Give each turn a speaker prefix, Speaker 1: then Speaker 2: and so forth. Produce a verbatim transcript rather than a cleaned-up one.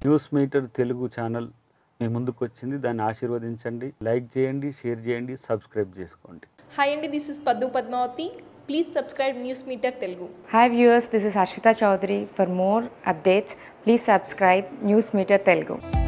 Speaker 1: News meter Telugu channel మీ ముందుకు వచ్చింది, దాన్ని ఆశీర్వదించండి, లైక్ చేయండి, షేర్ చేయండి, సబ్స్క్రైబ్ చేసుకోండి.
Speaker 2: హాయ్ అండి, this is Paddu Padmavati. Please subscribe news meter Telugu.
Speaker 3: Hi viewers, this is Harshita Chaudhary. For more updates, please subscribe News Meter Telugu.